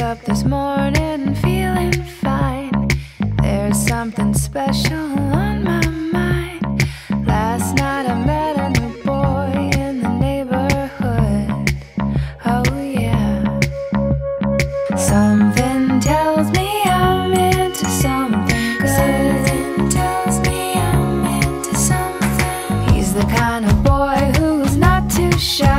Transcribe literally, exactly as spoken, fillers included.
up this morning feeling fine. There's something special on my mind. Last night I met a new boy in the neighborhood. Oh yeah. Something tells me I'm into something good. Something tells me I'm into something. He's the kind of boy who's not too shy.